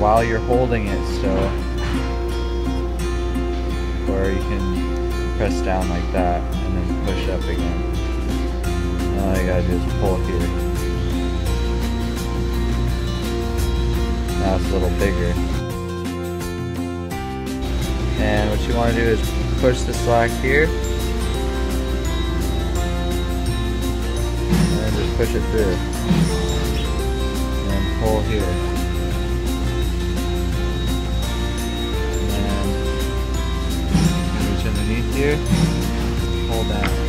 while you're holding it still. Or you can press down like that and then push up again. And all you gotta do is pull here. Now it's a little bigger. And what you want to do is push the slack here. And then just push it through. And pull here. And reach underneath here. Hold down.